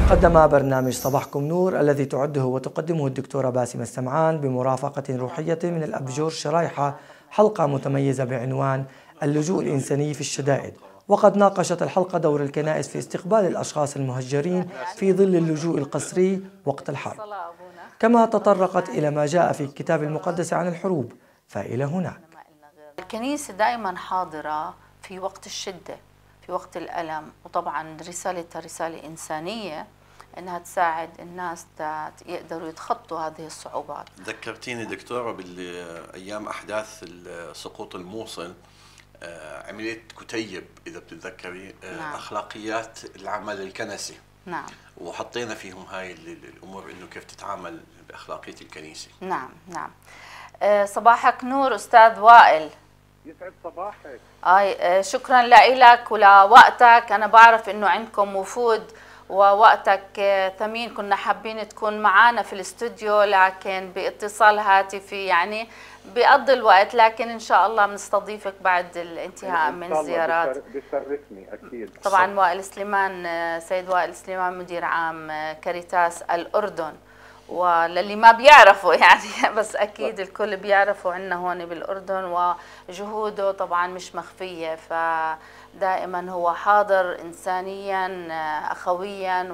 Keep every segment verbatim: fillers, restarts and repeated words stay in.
قدم برنامج صباحكم نور الذي تعده وتقدمه الدكتورة باسمة السمعان بمرافقة روحية من الأبجور شرايحة حلقة متميزة بعنوان اللجوء الإنساني في الشدائد. وقد ناقشت الحلقة دور الكنائس في استقبال الأشخاص المهجرين في ظل اللجوء القسري وقت الحرب، كما تطرقت إلى ما جاء في الكتاب المقدس عن الحروب. فإلى هناك. الكنيسة دائما حاضرة في وقت الشدة، في وقت الألم، وطبعا رسالتها رسالة إنسانية أنها تساعد الناس يقدروا يتخطوا هذه الصعوبات. ذكرتيني دكتورة بالأيام أحداث سقوط الموصل، عملية كتيب إذا بتتذكري، نعم. أخلاقيات العمل الكنسي، نعم. وحطينا فيهم هاي الأمور إنه كيف تتعامل بأخلاقية الكنيسة. نعم نعم. صباحك نور أستاذ وائل. يسعد صباحك. آي شكرا لك ولوقتك. أنا بعرف إنه عندكم وفود ووقتك ثمين، كنا حابين تكون معنا في الاستوديو لكن باتصال هاتفي يعني بيقضي الوقت، لكن إن شاء الله بنستضيفك بعد الانتهاء من الزيارات. بيشرفني أكيد. طبعا وائل سليمان، سيد وائل سليمان مدير عام كاريتاس الأردن، وللي ما بيعرفوا يعني بس أكيد الكل بيعرفوا عنا هون بالأردن، وجهوده طبعا مش مخفية، فدائما هو حاضر إنسانيا أخويا،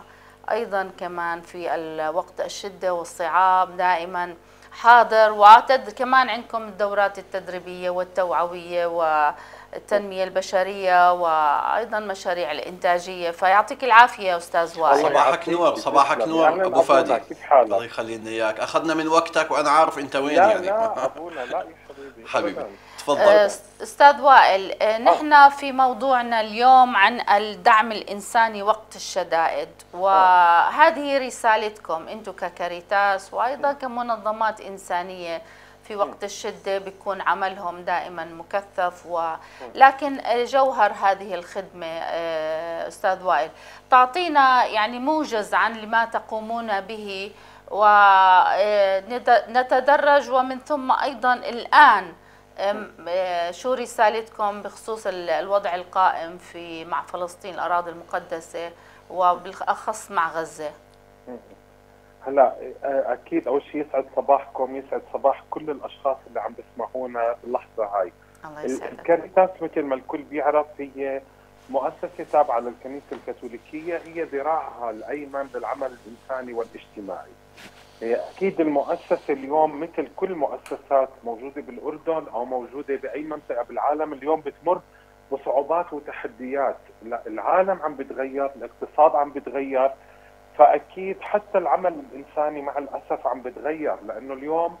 وأيضا كمان في الوقت الشدة والصعاب دائما حاضر. وعتد كمان عندكم الدورات التدريبية والتوعوية والتنمية البشرية وأيضا مشاريع الإنتاجية، فيعطيك العافية يا أستاذ وائل. صباحك نور. صباحك نور أبو فادي. كيف حالك؟ الله يخلينا إياك، أخذنا من وقتك وأنا عارف أنت وين. لا يعني لا أبونا لا يا حبيبي حبيبي أبداً. تفضل. أستاذ وائل، نحن في موضوعنا اليوم عن الدعم الإنساني وقت الشدائد، وهذه رسالتكم أنتم ككاريتاس وأيضا كمنظمات إنسانية في وقت الشدة بيكون عملهم دائما مكثف، ولكن جوهر هذه الخدمة أستاذ وائل تعطينا يعني موجز عن لما تقومون به ونتدرج، ومن ثم أيضا الآن شو رسالتكم بخصوص الوضع القائم في مع فلسطين الأراضي المقدسة وبالأخص مع غزة؟ هلا اكيد اول شيء يسعد صباحكم، يسعد صباح كل الاشخاص اللي عم بيسمعونا اللحظه هاي. الله يسعدك. الكاريتاس مثل ما الكل بيعرف هي مؤسسه تابعه للكنيسه الكاثوليكيه، هي ذراعها الايمن بالعمل الانساني والاجتماعي. هي اكيد المؤسسه اليوم مثل كل مؤسسات موجوده بالاردن او موجوده باي منطقه بالعالم اليوم بتمر بصعوبات وتحديات، العالم عم بتغير، الاقتصاد عم بتغير، فأكيد حتى العمل الإنساني مع الأسف عم بتغير، لأنه اليوم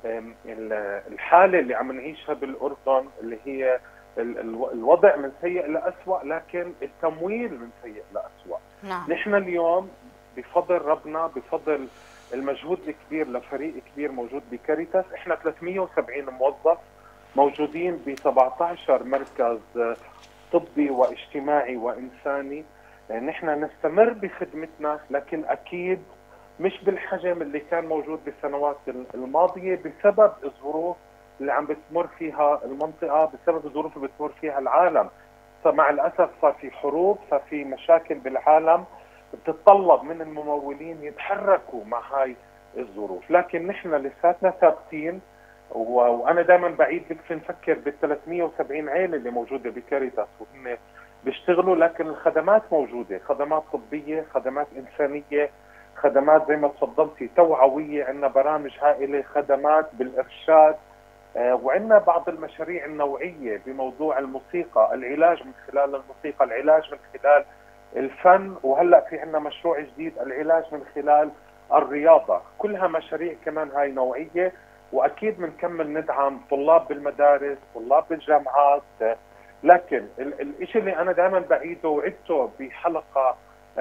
الحالة اللي عم نعيشها بالأردن اللي هي الوضع من سيء لأسوأ، لكن التمويل من سيء لأسوأ. نعم. نحن اليوم بفضل ربنا، بفضل المجهود الكبير لفريق كبير موجود بكاريتاس، احنا ثلاثمئة وسبعين موظف موجودين ب سبعة عشر مركز طبي واجتماعي وإنساني. نحن نستمر بخدمتنا، لكن أكيد مش بالحجم اللي كان موجود بالسنوات الماضية بسبب الظروف اللي عم بتمر فيها المنطقة، بسبب الظروف اللي بتمر فيها العالم. فمع الأسف صار في حروب، صار في مشاكل بالعالم بتتطلب من الممولين يتحركوا مع هاي الظروف، لكن نحن لساتنا ثابتين. وأنا دائما بعيد بكفي نفكر بال ثلاثمئة وسبعين عائلة اللي موجودة بكاريتاس وهم بيشتغلوا، لكن الخدمات موجودة، خدمات طبية، خدمات إنسانية، خدمات زي ما تفضلتي توعوية، عندنا برامج هائلة، خدمات بالإرشاد، آه وعندنا بعض المشاريع النوعية بموضوع الموسيقى، العلاج من خلال الموسيقى، العلاج من خلال الفن، وهلأ في عندنا مشروع جديد العلاج من خلال الرياضة، كلها مشاريع كمان هاي نوعية. وأكيد بنكمل ندعم طلاب بالمدارس، طلاب بالجامعات. لكن الشيء اللي انا دائما بعيده وعدته بحلقه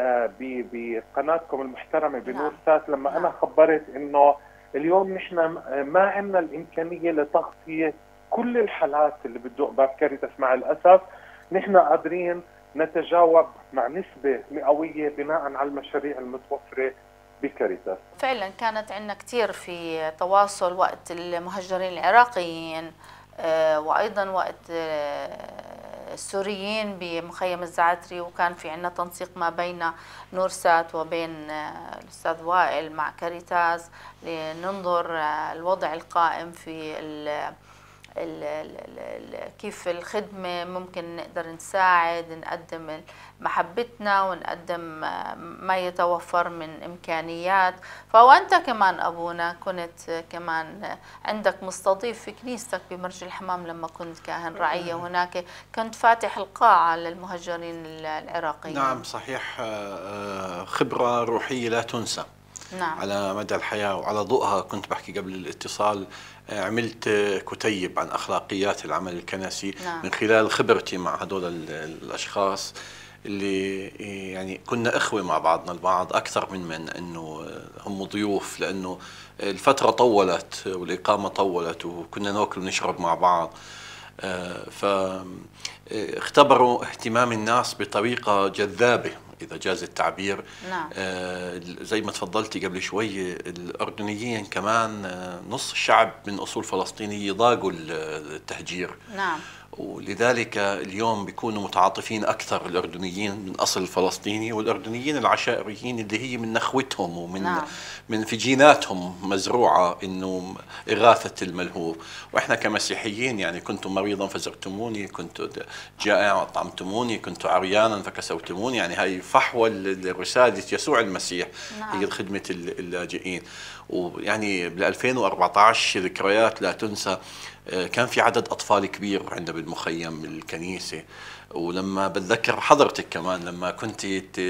بقناتكم المحترمه بنور سات، لما نعم. انا خبرت انه اليوم نحن ما عندنا الامكانيه لتغطيه كل الحالات اللي بتدق باب كاريتاس. مع الاسف نحن قادرين نتجاوب مع نسبه مئويه بناء على المشاريع المتوفره بكاريتاس. فعلا كانت عندنا كثير في تواصل وقت المهجرين العراقيين، وأيضا وقت السوريين بمخيم الزعتري، وكان في عندنا تنسيق ما بين نورسات وبين الأستاذ وائل مع كاريتاس لننظر الوضع القائم في ال ال ال كيف الخدمة ممكن نقدر نساعد، نقدم محبتنا ونقدم ما يتوفر من إمكانيات. فوأنت كمان أبونا كنت كمان عندك مستضيف في كنيستك بمرج الحمام لما كنت كاهن رعية هناك، كنت فاتح القاعة للمهجرين العراقيين. نعم صحيح، خبرة روحية لا تنسى. نعم. على مدى الحياة، وعلى ضوءها كنت بحكي قبل الاتصال عملت كتيب عن أخلاقيات العمل الكنسي. نعم. من خلال خبرتي مع هذول الأشخاص اللي يعني كنا إخوة مع بعضنا البعض أكثر من من أنه هم ضيوف، لأنه الفترة طولت والإقامة طولت وكنا ناكل ونشرب مع بعض، فاختبروا اهتمام الناس بطريقة جذابة إذا جاز التعبير. نعم. آه زي ما تفضلتي قبل شوي، الأردنيين كمان آه نص الشعب من أصول فلسطينية ضاقوا التهجير. نعم. ولذلك اليوم بيكونوا متعاطفين أكثر الأردنيين من أصل فلسطيني، والأردنيين العشائريين اللي هي من نخوتهم ومن نعم. من في جيناتهم مزروعة إنه إغاثة الملهوف. وإحنا كمسيحيين يعني كنت مريضا فزرتموني، كنت جائعا أطعمتموني، كنت عريانا فكسوتموني. يعني هاي فحوى لرسالة يسوع المسيح. نعم. هي خدمة اللاجئين. ويعني بال ألفين وأربعة عشر ذكريات لا تنسى، كان في عدد أطفال كبير عندنا بالمخيم الكنيسة. ولما بتذكر حضرتك كمان لما كنت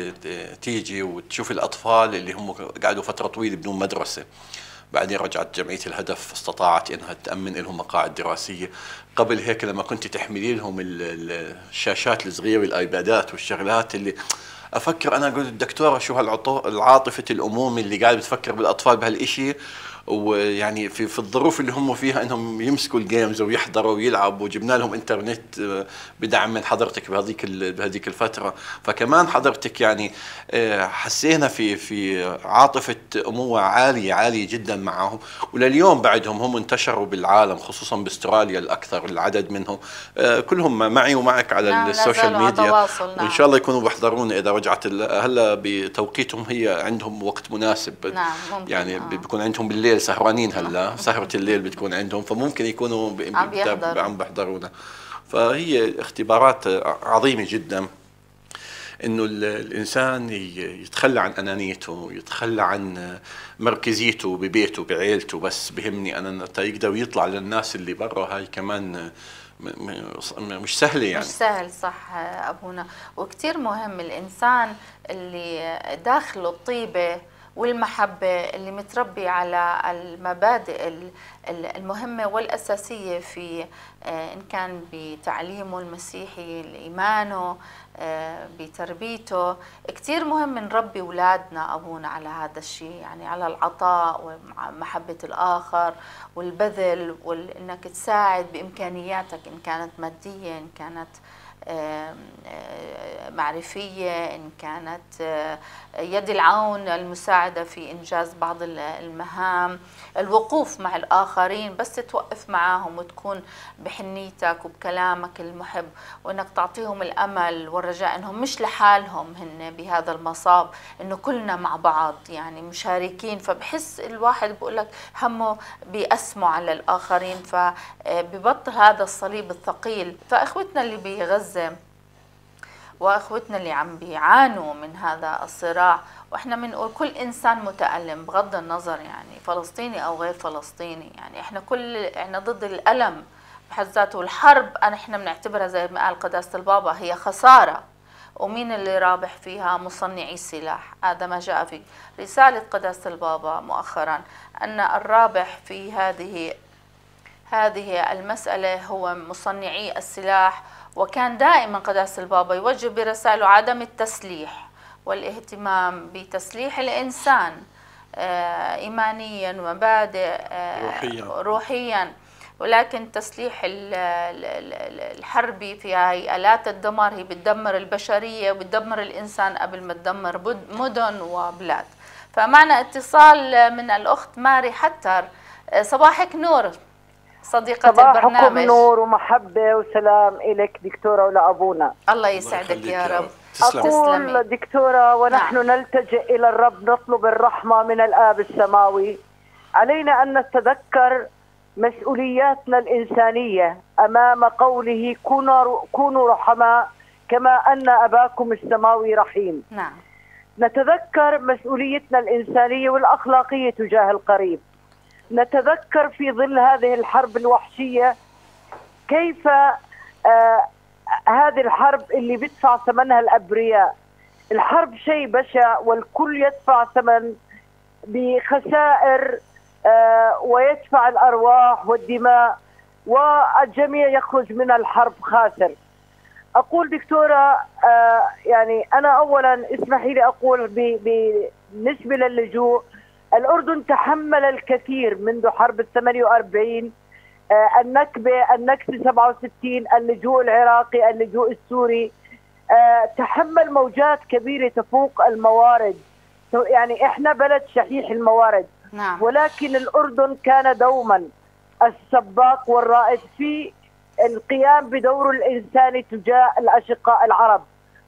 تيجي وتشوف الأطفال اللي هم قعدوا فترة طويلة بدون مدرسة، بعدين رجعت جمعية الهدف استطاعت انها تأمن لهم مقاعد دراسية. قبل هيك لما كنت تحملي لهم الشاشات الصغيرة الايبادات والشغلات اللي افكر انا اقول الدكتورة شو هالعاطفة الامومة اللي قاعد بتفكر بالاطفال بهالاشي، ويعني في في الظروف اللي هم فيها انهم يمسكوا الجيمز ويحضروا ويلعبوا، وجبنا لهم انترنت بدعم من حضرتك بهذيك بهذيك الفتره. فكمان حضرتك يعني حسينا في في عاطفه امومه عاليه عاليه جدا معهم. ولليوم بعدهم هم انتشروا بالعالم، خصوصا باستراليا الاكثر العدد منهم، كلهم معي ومعك على نعم السوشيال ميديا. نعم. وان شاء الله يكونوا بيحضرونا اذا رجعت هلا بتوقيتهم، هي عندهم وقت مناسب. نعم ممكن. يعني آه. بيكون عندهم بالليل سهرانين هلا، سهرة الليل بتكون عندهم، فممكن يكونوا عم بيحضرونا. فهي اختبارات عظيمة جدا انه الانسان يتخلى عن انانيته، يتخلى عن مركزيته ببيته بعيلته، بس بهمني انا يقدر يطلع للناس اللي برا. هاي كمان مش سهلة يعني. مش سهل صح أبونا. وكتير مهم الإنسان اللي داخله الطيبة والمحبة، اللي متربي على المبادئ المهمة والأساسية في إن كان بتعليمه المسيحي، إيمانه، بتربيته. كتير مهم نربي أولادنا أبونا على هذا الشيء، يعني على العطاء ومحبة الآخر والبذل، وإنك تساعد بإمكانياتك إن كانت مادية، إن كانت معرفية، إن كانت يد العون، المساعدة في إنجاز بعض المهام، الوقوف مع الآخرين، بس توقف معاهم وتكون بحنيتك وبكلامك المحب، وإنك تعطيهم الأمل والرجاء إنهم مش لحالهم هن بهذا المصاب، إنه كلنا مع بعض يعني مشاركين. فبحس الواحد بقول لك همه بيقسموا على الآخرين، فببطل هذا الصليب الثقيل. فإخوتنا اللي بغزة واخوتنا اللي عم بيعانوا من هذا الصراع، واحنا بنقول كل انسان متألم بغض النظر يعني فلسطيني او غير فلسطيني، يعني احنا كل احنا ضد الألم بحد ذاته. الحرب انا احنا بنعتبرها زي ما قال قداسة البابا هي خسارة، ومين اللي رابح فيها؟ مصنعي السلاح. هذا ما جاء في رسالة قداسة البابا مؤخرا، ان الرابح في هذه هذه المسألة هو مصنعي السلاح. وكان دائما قداسة البابا يوجه برسائله عدم التسليح والاهتمام بتسليح الإنسان إيمانيا ومبادئ روحيا, روحيا ولكن التسليح الحربي في هاي آلات الدمار هي بتدمر البشرية وبتدمر الإنسان قبل ما تدمر مدن وبلاد. فمعنا اتصال من الأخت ماري حتر. صباحك نور. صديقة البرنامج. صباحكم نور ومحبة وسلام إليك دكتورة ولأبونا. الله يسعدك يا رب. أقول دكتورة ونحن نعم. نلتجئ إلى الرب نطلب الرحمة من الآب السماوي. علينا أن نتذكر مسؤولياتنا الإنسانية أمام قوله كونوا كونوا رحماء كما أن أباكم السماوي رحيم. نعم. نتذكر مسؤوليتنا الإنسانية والأخلاقية تجاه القريب. نتذكر في ظل هذه الحرب الوحشية كيف آه هذه الحرب اللي بيدفع ثمنها الأبرياء. الحرب شيء بشع والكل يدفع ثمن بخسائر آه ويدفع الأرواح والدماء والجميع يخرج من الحرب خاسر. أقول دكتورة آه يعني أنا أولا اسمحي لي أقول بالنسبة للجوء، الأردن تحمل الكثير منذ حرب الثمانية وأربعين، آه النكبة، النكسة سبعة وستين، اللجوء العراقي، اللجوء السوري، آه تحمل موجات كبيرة تفوق الموارد. يعني إحنا بلد شحيح الموارد. نعم. ولكن الأردن كان دوما السباق والرائد في القيام بدور الإنساني تجاه الأشقاء العرب.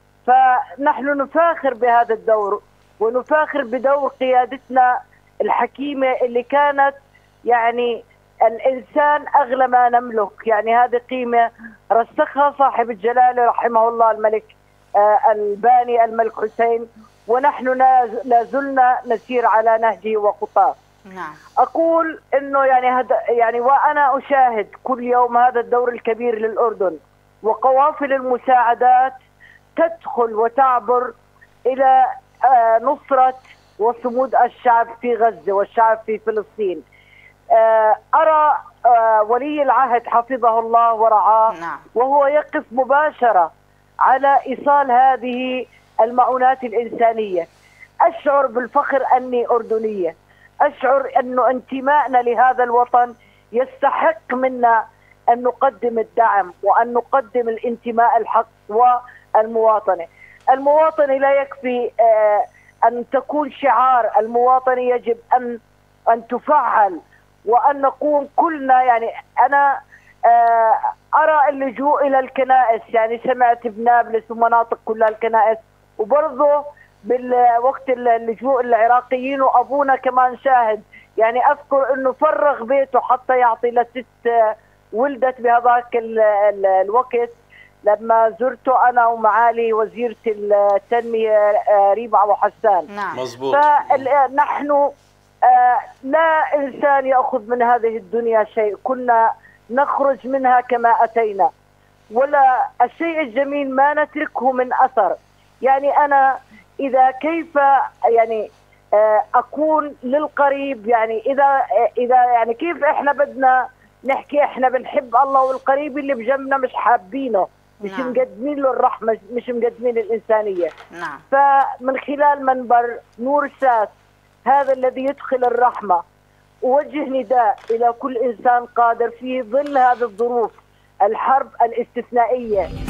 فنحن نفاخر بهذا الدور ونفاخر بدور قيادتنا الحكيمة اللي كانت يعني الإنسان أغلى ما نملك. يعني هذه قيمة رسخها صاحب الجلالة رحمه الله الملك آه الباني الملك حسين، ونحن لا زلنا نسير على نهجه وخطاه. نعم. أقول إنه يعني هذا يعني وأنا أشاهد كل يوم هذا الدور الكبير للأردن، وقوافل المساعدات تدخل وتعبر إلى آه نصرة وصمود الشعب في غزة والشعب في فلسطين. آه أرى آه ولي العهد حفظه الله ورعاه نعم. وهو يقف مباشرة على إيصال هذه المعونات الإنسانية. أشعر بالفخر أني أردنية، أشعر أنه انتمائنا لهذا الوطن يستحق منا أن نقدم الدعم وأن نقدم الانتماء الحق والمواطنة. المواطنة لا يكفي آه أن تكون شعار، المواطنة يجب أن أن تفعل وأن نقوم كلنا. يعني أنا آه أرى اللجوء إلى الكنائس، يعني سمعت بنابلس ومناطق كلها الكنائس، وبرضه بالوقت اللجوء العراقيين وأبونا كمان شاهد. يعني أذكر أنه فرغ بيته حتى يعطي لست ولدت بهذاك الوقت لما زرته أنا ومعالي وزيرة التنمية ريبة أبو حسان. نعم. مظبوط. فنحن لا إنسان يأخذ من هذه الدنيا شيء، كنا نخرج منها كما أتينا، ولا الشيء الجميل ما نتركه من أثر. يعني أنا إذا كيف يعني أكون للقريب، يعني إذا إذا يعني كيف إحنا بدنا نحكي إحنا بنحب الله والقريب اللي بجنبنا مش حابينه، مش نعم. مقدمين له الرحمة، مش مقدمين الإنسانية. نعم. فمن خلال منبر نور سات هذا الذي يدخل الرحمة أوجه نداء إلى كل إنسان قادر في ظل هذه الظروف الحرب الاستثنائية